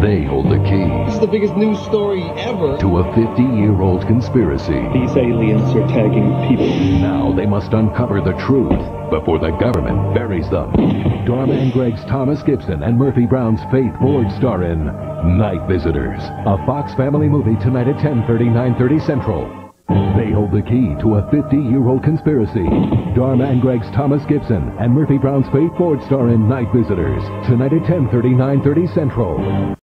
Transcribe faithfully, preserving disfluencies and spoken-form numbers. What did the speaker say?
They hold the key This is the biggest news story ever. to a fifty-year-old conspiracy. These aliens are tagging people. Now they must uncover the truth before the government buries them. Dharma and Greg's Thomas Gibson and Murphy Brown's Faith Ford star in Night Visitors, a Fox family movie tonight at ten thirty, nine thirty Central. They hold the key to a fifty-year-old conspiracy. Dharma and Greg's Thomas Gibson and Murphy Brown's Faith Ford star in Night Visitors, tonight at ten thirty, nine thirty Central.